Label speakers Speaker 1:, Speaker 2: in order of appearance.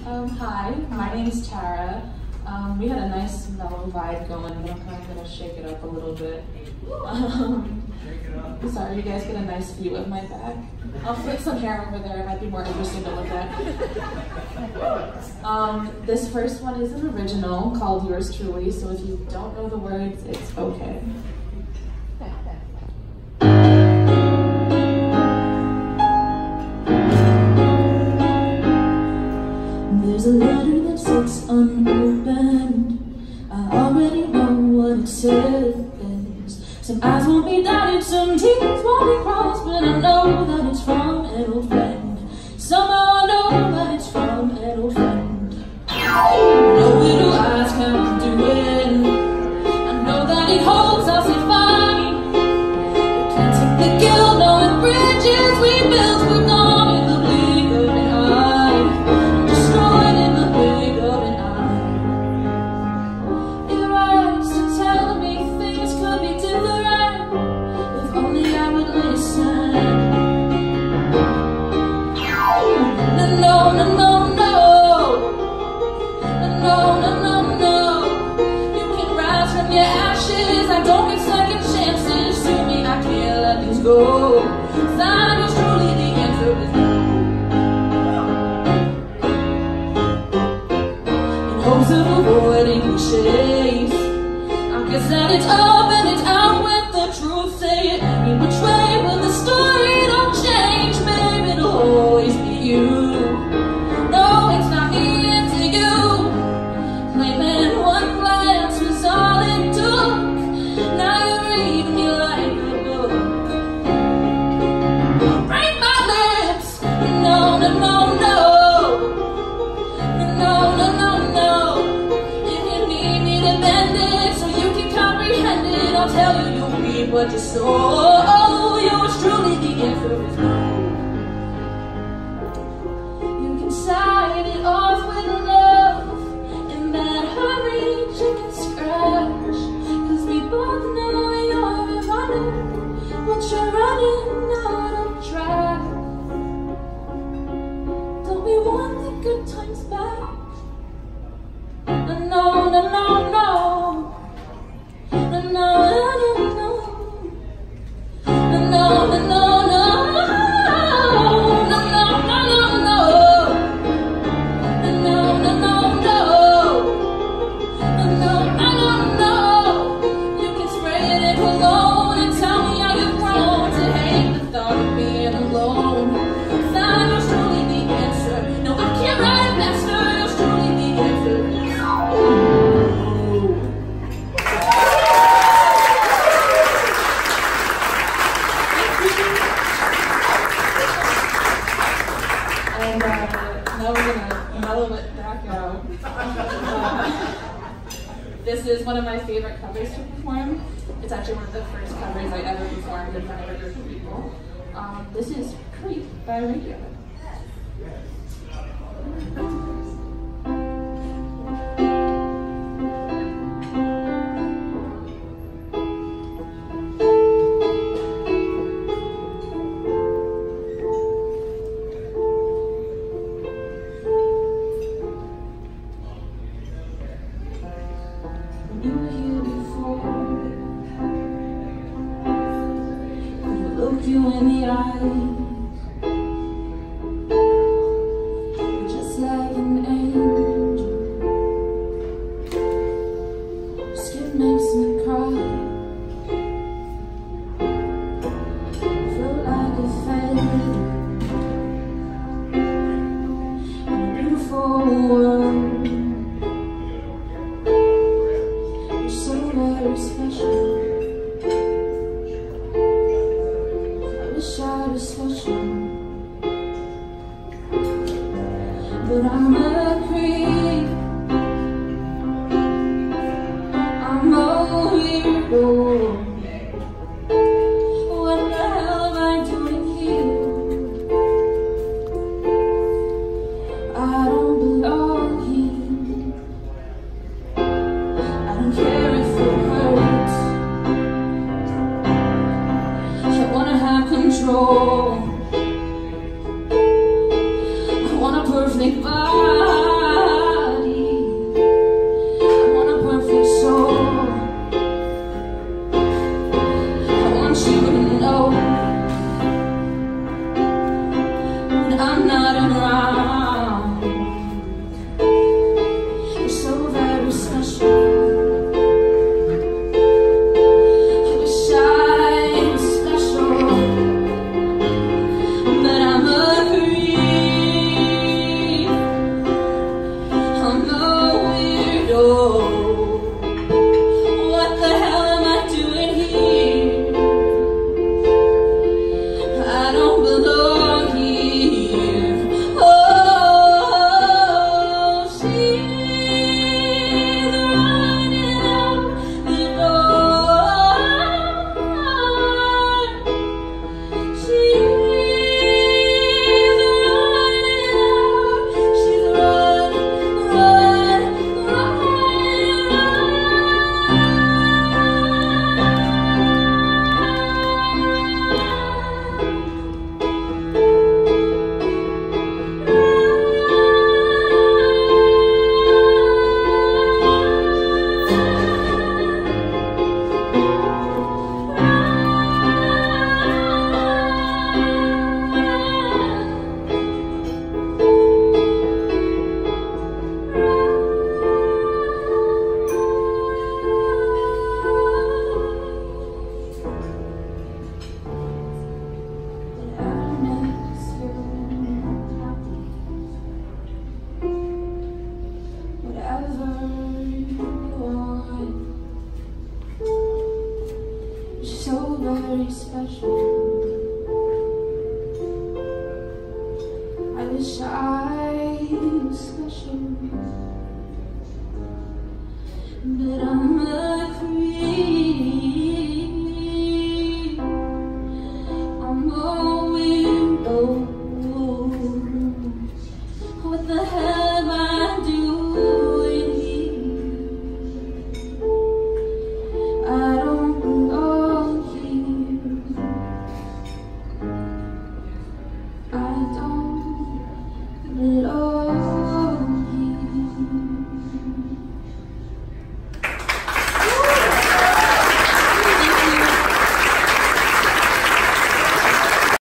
Speaker 1: Hi, my name's Tara. We had a nice mellow vibe going, but I'm kind of going to shake it up a little bit. Sorry, you guys get a nice view of my back. I'll flick some hair over there, it might be more interesting to look at. This first one is an original called Yours Truly, so if you don't know the words, it's okay. There's a letter that sits unopened. I already know what it says. Some eyes won't be doubted, some teeth won't be crossed, but I know that it's from an old friend. Somehow I know that it's from an old friend. No little eyes how I'm doing. I know that he hopes I'll say fine. But can't take the guilt knowing bridges we built were gone in the blink of an eye. Destroyed in the blink of an eye. It writes to tell me things could be different if only I would listen. No, no, no, no. No, no, no, no. You can rise from your ashes. I don't get second chances. To me, I can't let things go. Sign is truly the answer is no. In hopes of avoiding cliches, I guess that it's up and it's out with the truth. Say it any which way, but the story don't change. Babe, it'll always be you. No, it's not me, it's you. Claiming one glance was all it took. Now you're reading me like a book. Break my lips. No, no, no, no. No, no, no, no. If you need me to bend it so you can comprehend it, I'll tell you you'll reap what you sow. Yours truly, the answer is no. You can sign it off with love. In that hurry, you can scratch. 'Cause we both know you're running, but you're running out of track. Don't we want the good times back? No, no, no, no. No, no, no, no. No, no, no, no. Now we're going to mellow it back out. This is one of my favorite covers to perform. It's actually one of the first covers I ever performed in front of a group of people. This is Crier by Crier. You were here before. Look you in the eyes, you're just like an angel. Your skin makes me cry. Float like a feather in a beautiful world. You're so very special. I was special, but I'm a creep. I'm a weirdo. What the hell am I doing here? I don't belong here. I don't care if it hurts. I wanna have control. I want a perfect vibe. special. I wish I was special.